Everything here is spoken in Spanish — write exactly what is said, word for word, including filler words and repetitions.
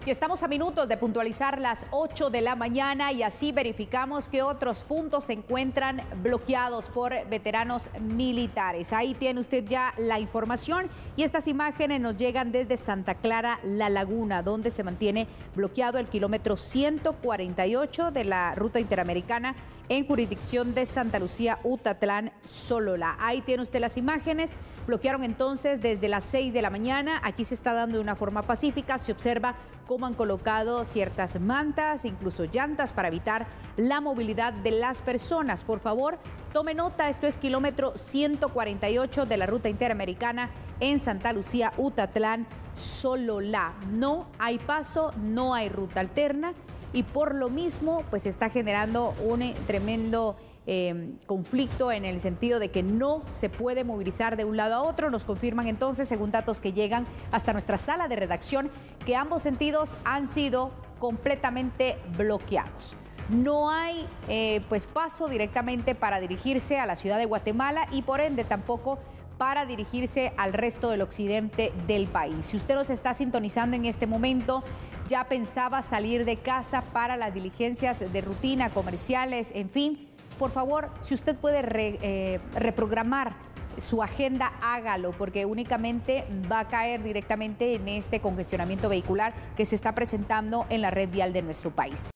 Y estamos a minutos de puntualizar las ocho de la mañana y así verificamos que otros puntos se encuentran bloqueados por veteranos militares. Ahí tiene usted ya la información y estas imágenes nos llegan desde Santa Clara, La Laguna, donde se mantiene bloqueado el kilómetro ciento cuarenta y ocho de la ruta interamericana en jurisdicción de Santa Lucía, Utatlán, Sololá. Ahí tiene usted las imágenes. Bloquearon entonces desde las seis de la mañana. Aquí se está dando de una forma pacífica. Se observa cómo han colocado ciertas mantas, incluso llantas, para evitar la movilidad de las personas. Por favor, tome nota. Esto es kilómetro ciento cuarenta y ocho de la ruta interamericana en Santa Lucía, Utatlán, Sololá. No hay paso, no hay ruta alterna. Y por lo mismo, pues está generando un eh, tremendo eh, conflicto en el sentido de que no se puede movilizar de un lado a otro. Nos confirman entonces, según datos que llegan hasta nuestra sala de redacción, que ambos sentidos han sido completamente bloqueados. No hay eh, pues paso directamente para dirigirse a la ciudad de Guatemala y por ende tampoco para dirigirse al resto del occidente del país. Si usted nos está sintonizando en este momento, ya pensaba salir de casa para las diligencias de rutina, comerciales, en fin, por favor, si usted puede re, eh, reprogramar su agenda, hágalo, porque únicamente va a caer directamente en este congestionamiento vehicular que se está presentando en la red vial de nuestro país.